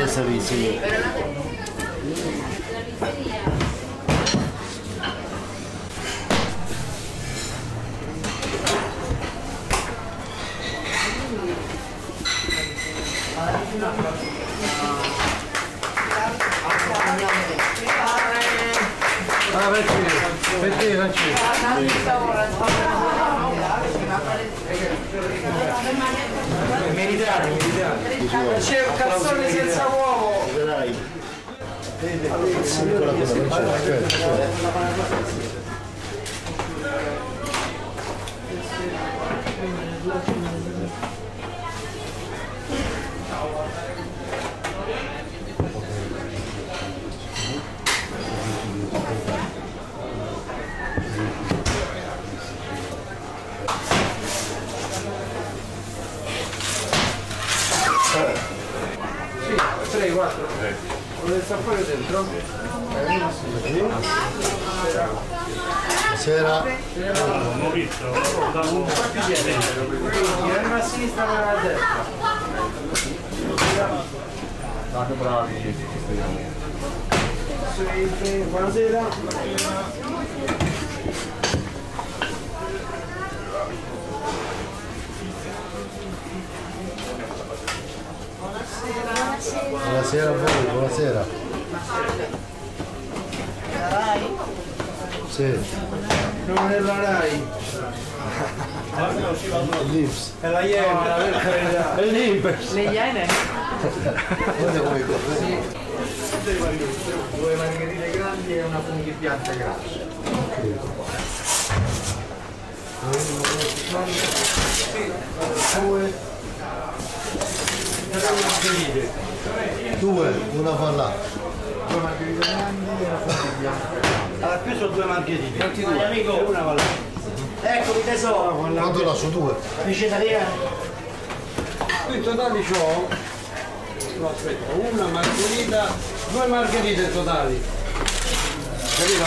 servizio io. Meritare. C'è un calzone senza uovo. Sì, 3, 4. Volete sapere dentro? Sera. Maurizio, Una a sinistra e una a destra. State bravi. Buonasera. Buonasera a voi, buonasera. Rai? Sì. Non è la Rai. L'Ips. È la Iene, per carità. È l'Impers. Le Iene? Guarda come Sì. Due margherite grandi e una funghi pianta grassa. Due, una fa là. Due margherite grandi e una funghi bianca. Allora, qui sono due margherite. Quanti due? Amico. Una va là. Eccomi tesoro. Quanto là su due? Amici italiani. Qui in totale c'ho. No, aspetta, una margherita, due margherite totali. Capito?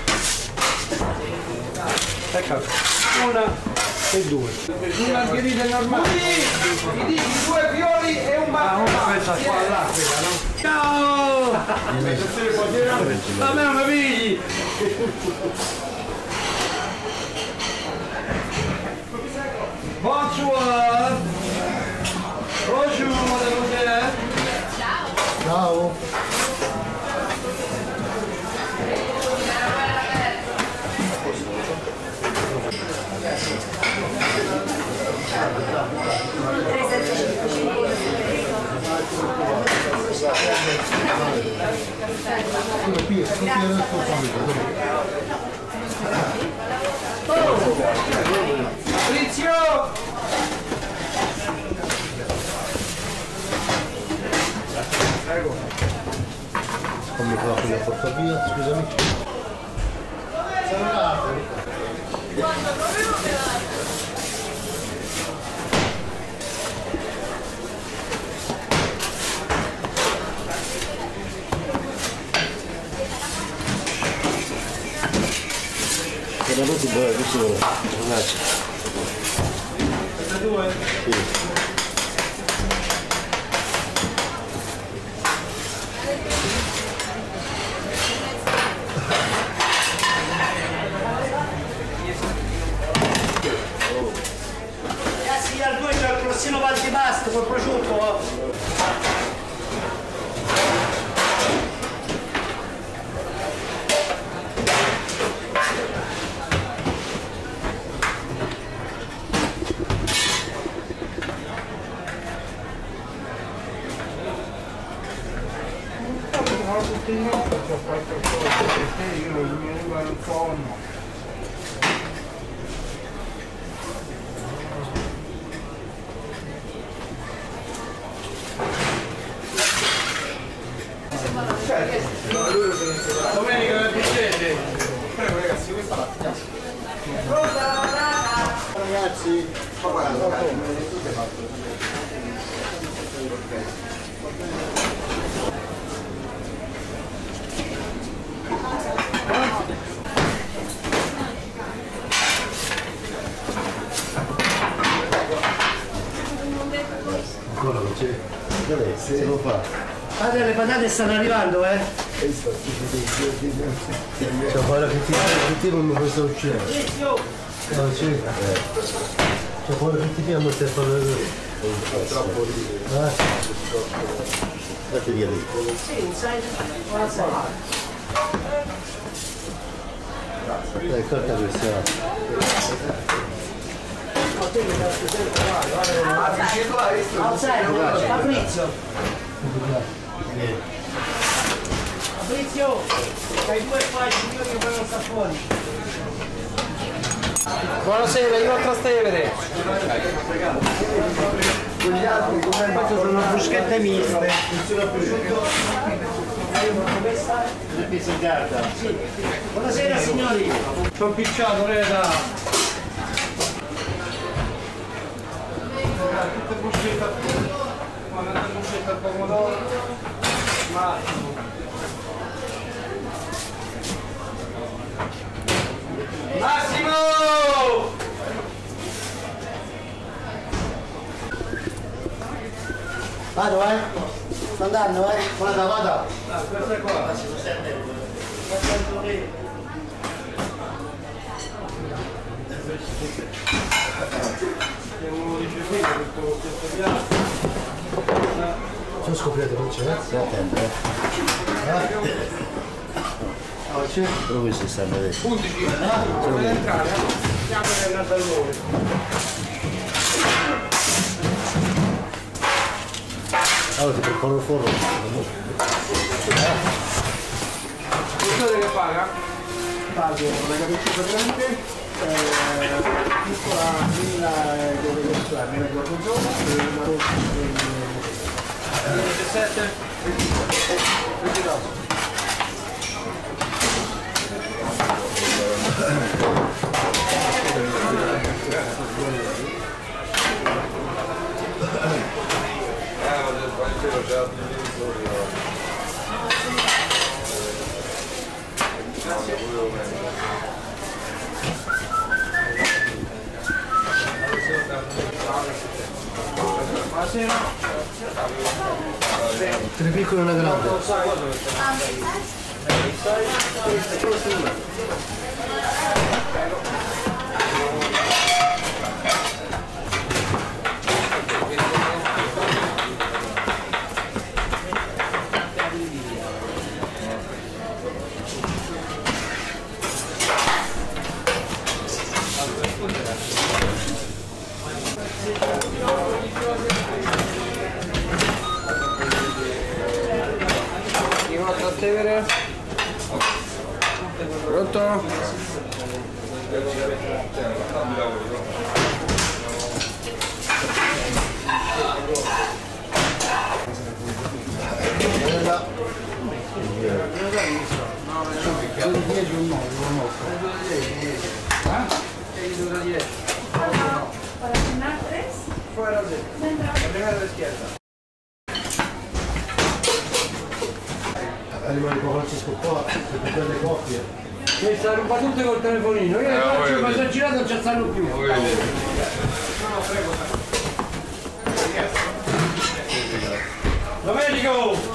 Ecco, una e due. Due margherite normali. I due fiori e un margherita. Aspetta, qua là, quella, no? Ciao! A me non mi pigli! Bonjour! Bonjour, mademoiselle! Ciao. Fabrizio! Prego. Fammi fare quella porta via, scusami. Era molto buono, questo ragazzi. Sì. Ragazzi, al 2 c'è il prossimo antipasto col prosciutto. Tutti i nostri c'è qualche cosa perché io mi arriva il sonno. Domenica del piacere. Prego ragazzi, questa la Ragazzi, ancora non c'è? Se lo fa. Padre, le patate stanno arrivando, eh? Cioè, guarda che ti non mi questo uscire. No, sì. Cioè, guarda che ti piamo te fare troppo lì. Date via lì. Sì, sai, buona sera. Dai, corta questa. Fabrizio! Fabrizio! Fai due qua, signori che poi non sta fuori. Buonasera, io a Trastevere. Queste sono bruschette miste. Buonasera signori! Sono picciato, Reda. Tutte bruschette al pomodoro. Massimo! Vado, sto andando, Vada, vada. Questa qua. Abbiamo ricevuto questo piatto. Sono scoperto, non c'è? Stai attento, Oh, c'è? Però questi stanno a vedere. 11. Per entrare. Siamo nel Natale. Allora ti preparo il forno. Che paga? Pago una cappuccetta grande, piccola fila dove comprare, nella gorgonzola e una rossa 17? 22. Buonasera. Tre piccole e una grande. Trastevere. Pronto? Fuera de la primera de izquierda. Rimane con Francesco qua, per le coppie. Questa ruba tutte col telefonino, io le faccio ma sono girato non ci stanno più. Domenico!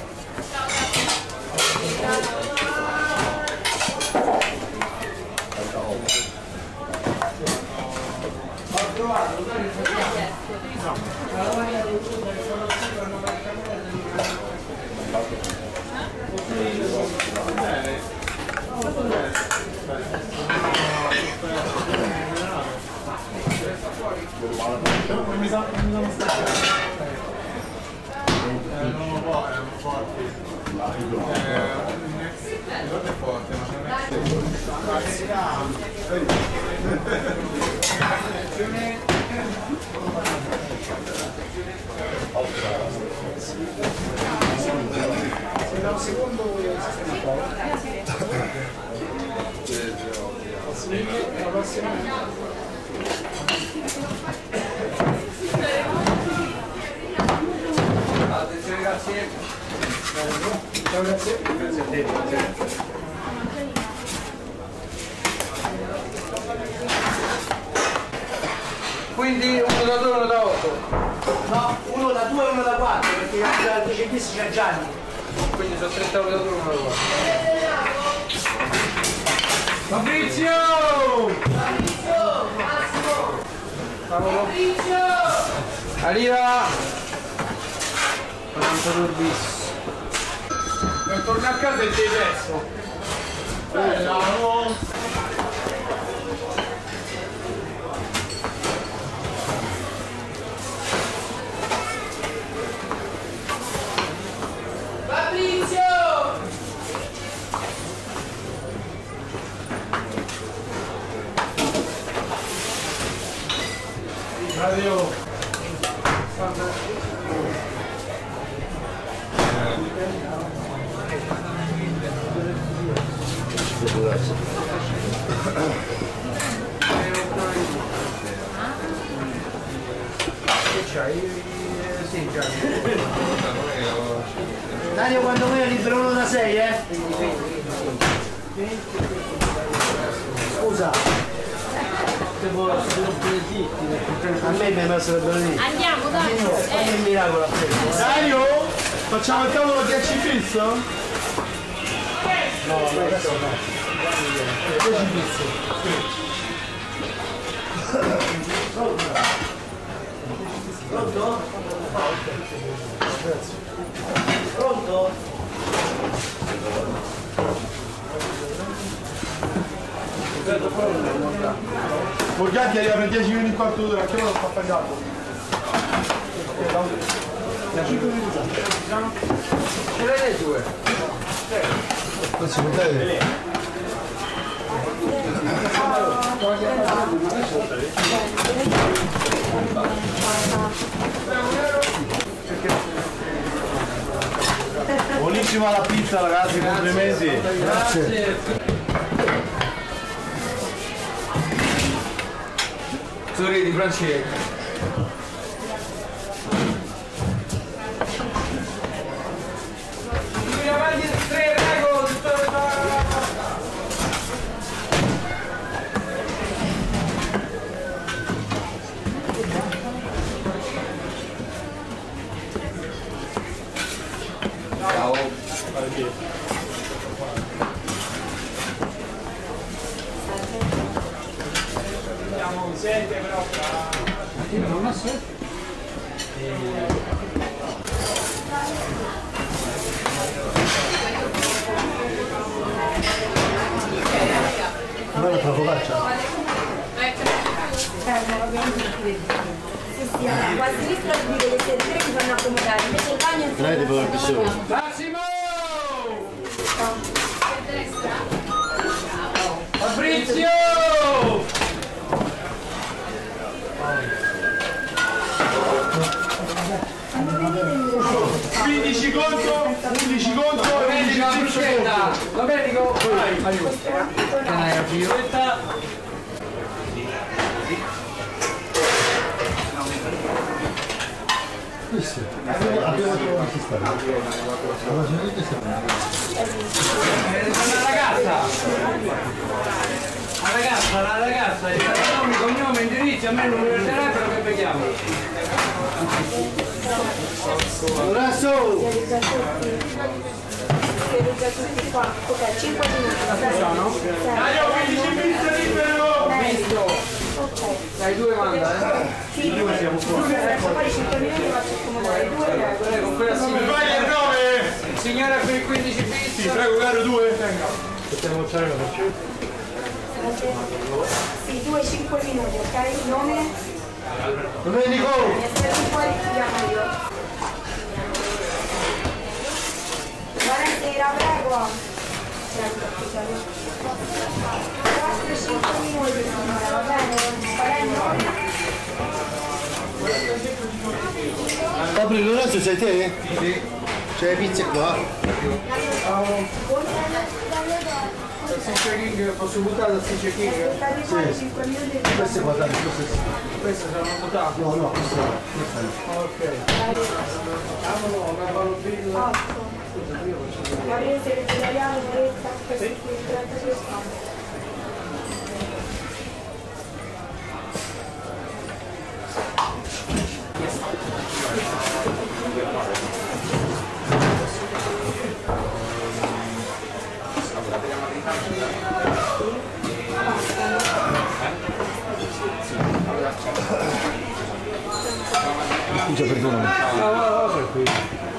Attenzione, grazie. Ciao, grazie. Grazie a te. Quindi 1 da 2, 1 da 8. No, uno da 2 e uno da 4, perché al 10 bis c'è Gianni. Quindi sono 30 euro da 2 e uno da 4. Fabrizio! Fabrizio! Arriva! 42 bis. Per tornare a casa e sei perso. Bravo! Radio. Che c'hai? Sì, già. Dario, quando vai libero uno da 6, Scusa. A me mi ha messo le lì. Andiamo, dai. Fammi il miracolo a te. Dario? Facciamo il tavolo 10 bis? No, adesso no. 10 bis. Pronto? Pronto? Borgatti arriva per 10 minuti e quarto d'ora, anche io lo sto pagando. Ce l'hai le due? Facci vedere. Buonissima la pizza ragazzi, complimenti. Grazie. Sorridi Francesco. Avanti 3 prego, ciao. Andiamo 7 però. Non ho sette. Guarda la focaccia. Sì, qua a sinistra si vede le sedere che fanno accomodare, invece il bagno è Lei deve aver bisogno. Massimo! Fabrizio! 15 conto, 15 conto e 15 bruschetta! Domenico, vai! Aiuto! Visto? Abbiamo trovato il sistema. Allora, c'è tutte queste Una ragazza, il nome, cognome, indirizzo, a me il numero di telefono che paghiamo. Abrazo! siete già tutti qua. Ok, 5 minuti. Sono? Dario, 15 bis libero! Visto! Ok. Dai, due manda, Sì, due siamo fuori. Poi 5 minuti faccio accomodare due. Con quella Mi fai il 9? signora per i 15 bis. Ti prego, caro 2. Possiamo fare una faccia? Sì, 2-5 minuti, ok? Nome? Domenico! Mi aspetti fuori, ti chiamo io. Buonasera, prego. Prego, scusate. 4-5 minuti, signora, va bene? Qual è il nome? Fabri Lorenzo, sei te? Sì. C'è le pizze qua? Stitcher King, posso buttare da Stitcher King? Aspettati fuori 5 minuti. Queste qua, dai, queste sì. Queste sono buttate. No, no, queste no. Ok. Cavolo, una valopilla. 8. Gabriele segretariale, Moretta, questo qui, 36 stanze. Scusa, perdonami. No, tranquillo.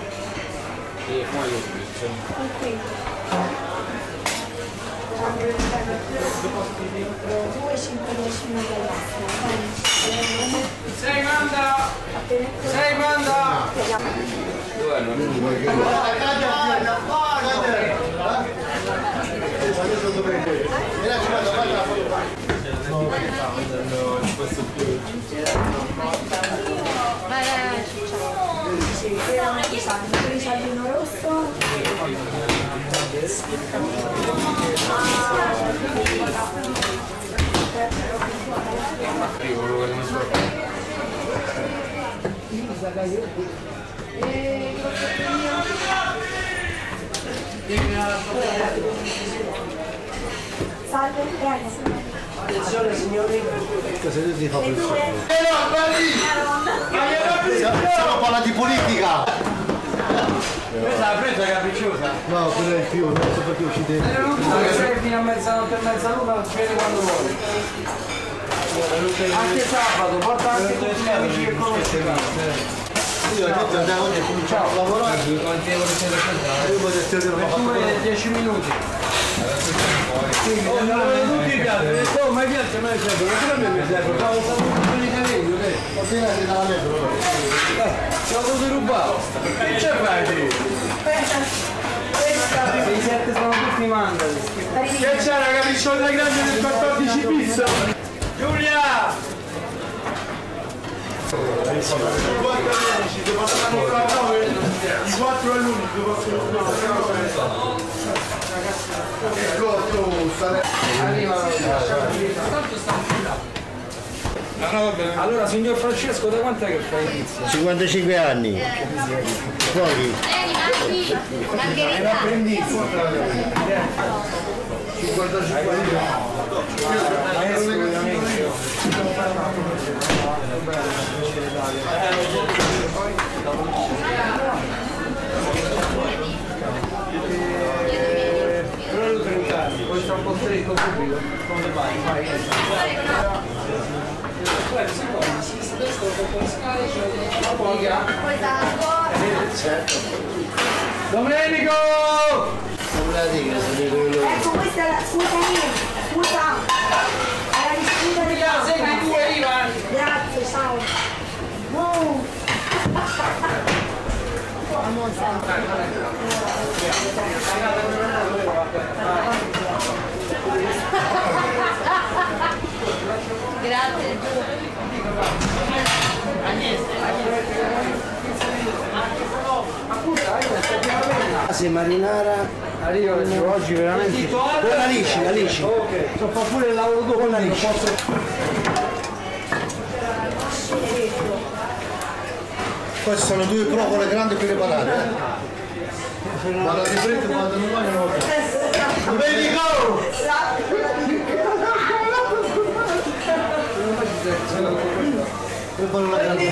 Sei manda! Sei manda! Risaldino rosso. Salve, prego. Attenzione signori. Cosa ti fa per Madonna. Stiamo parlando di politica! Questa è la presa capricciosa. No, quello è il più, non so perché uscite. Non tu che sei fino a mezzanotte e mezzaluna, vieni quando vuoi. Anche sabato, porta anche tutti gli amici che conosci. Io ho detto andavo oggi a cominciare a lavorare. Io ho detto che non Tu hai 10 minuti. Tutti i piatti, oh ma i piatti a me servono, perché a me mi servono? Stavo facendo i capelli, ho tirato dalla metro. ci ho dovuto rubare. Che c'è fai tu? I 7 sono tutti mandati. Che c'è la capricciosa grande del 14 bis? Giulia! I 4 all'11 Allora signor Francesco, da quant'è che fai inizio? 55 anni. Pochi. Però 30 anni, poi sta un po' stretto subito. Come vai? Vai. Domenico! Ecco, questa è la scusa. Era disputa di casa. Segui tu e Ivan! Grazie, ciao. Base marinara. Arrivo oggi veramente. Con l'alici. Ok, so fa pure il lavoro dopo la posso. Queste sono due provole grandi preparate. Guarda di freddo quando non vogliono. Domenico! Preparo la grande.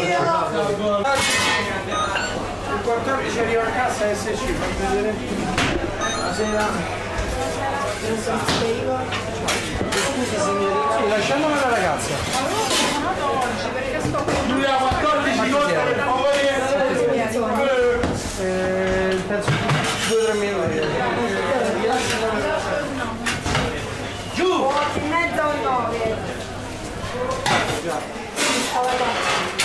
Il 14 arriva a casa SC, fammi vedere. La sera. Scusa signorina. Sì, lasciamolo alla ragazza. Giulia 14 conta per favore. Penso 2-3 minuti. Giù! 8 e mezza o 9. Stava là.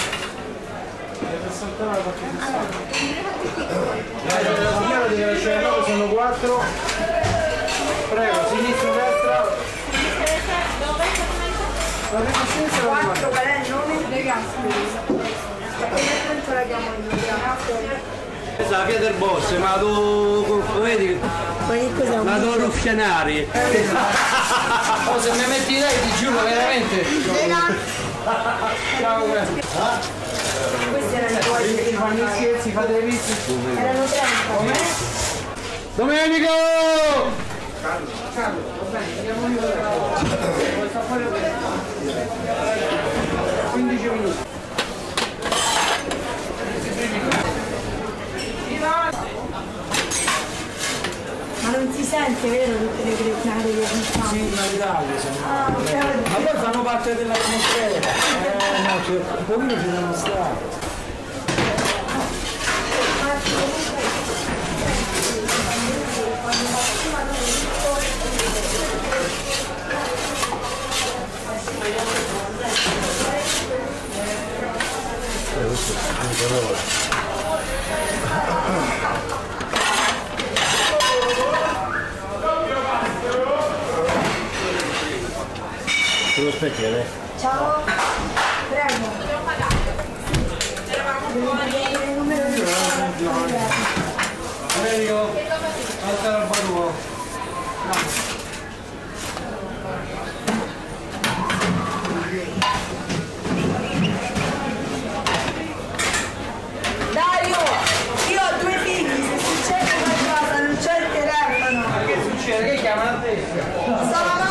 Signora deve lasciare 9, sono 4. Prego, sinistra, destra. La prima sinistra la 4 per il nome dei Gasperi. La chiamo io. Questa è la via del boss, ma tu vedi? Ma che cos'è? Ma tu ruffianari. Oh, se mi metti lei ti giuro veramente. Ciao, grazie. Questi erano i tuoi Ti fanno gli scherzi, fate le visti. erano 30. Domenico! Carlo, va bene, andiamo io da sta fuori 15 minuti. Ma non si sente, vero, tutte le cretinate che facciamo? Sì, ma l'Italia sono. Ah, ok. Ma poi fanno parte dell'atmosfera. un pochino ci sono stato. Te lo specchiere? Ciao, prego. Devi il numero di Americo, alza la barua. Dario, io ho 2 figli, se succede qualcosa non c'è il telefono. Ma che succede? Che chiamano a te? Sono